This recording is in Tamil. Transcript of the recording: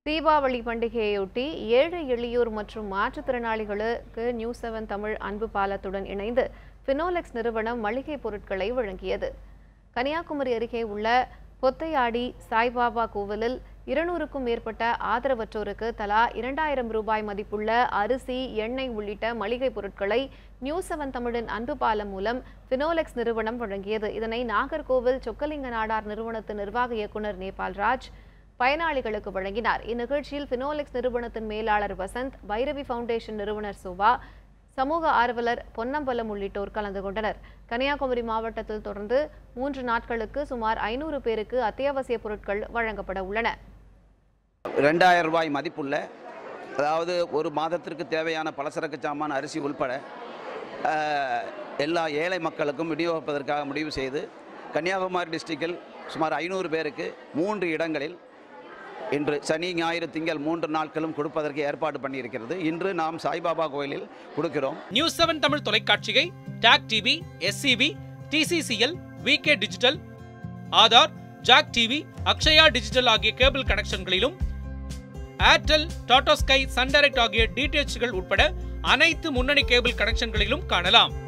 தீபாவளி பண்டிகையையொட்டி ஏழை எளியோர் மற்றும் மாற்றுத்திறனாளிகளுக்கு நியூஸ் 7 தமிழ் அன்பு பாலத்துடன் இணைந்து ஃபினோலெக்ஸ் நிறுவனம் மளிகை பொருட்களை வழங்கியது. கன்னியாகுமரி அருகே உள்ள பொத்தையாடி சாய்பாபா கோவிலில் 200க்கும் மேற்பட்ட ஆதரவற்றோருக்கு தலா 2000 ரூபாய் மதிப்புள்ள அரிசி, எண்ணெய் உள்ளிட்ட மளிகை பொருட்களை நியூஸ் 7 தமிழின் அன்பு பாலம் மூலம் ஃபினோலெக்ஸ் நிறுவனம் வழங்கியது. இதனை நாகர்கோவில் சொக்கலிங்க நாடார் நிறுவனத்தின் நிர்வாக இயக்குநர் நேபால்ராஜ் பயனாளிகளுக்கு வழங்கினார். இந்நிகழ்ச்சியில் ஃபினோலெக்ஸ் நிறுவனத்தின் மேலாளர் வசந்த், பைரவி ஃபவுண்டேஷன் நிறுவனர் சோபா, சமூக ஆர்வலர் பொன்னம்பலம் உள்ளிட்டோர் கலந்து கொண்டனர். கன்னியாகுமரி மாவட்டத்தில் தொடர்ந்து 3 நாட்களுக்கு சுமார் 500 பேருக்கு அத்தியாவசிய பொருட்கள் வழங்கப்பட உள்ளன. 2000 ரூபாய் மதிப்புள்ள, அதாவது ஒரு மாதத்திற்கு தேவையான பலசரக்கு சாமான், அரிசி உள்பட எல்லா ஏழை மக்களுக்கும் விநியோகிப்பதற்காக முடிவு செய்து கன்னியாகுமரி டிஸ்ட்ரிக்டில் சுமார் 500 பேருக்கு 3 இடங்களில் இன்று சனி, ஞாயிறு, திங்கள் 3 நாட்களும் கொடுப்பதற்கு ஏற்பாடு பண்ணியிருக்கிறது. இன்று நாம் சாய்பாபா கோயிலில் கொடுக்கிறோம். நியூஸ் 7 தமிழ் தொலைக்காட்சியை டாக் TV, SCB, TCCL, VK digital, Aadhaar, Jack TV, Akshaya digital ஆகிய கேபிள் கனெக்ஷன்களிலும், Airtel, Tata Sky, Sun Direct ஆகிய DTHகள் உட்பட அனைத்து முன்னணி கேபிள் கனெக்ஷன்களிலும் காணலாம்.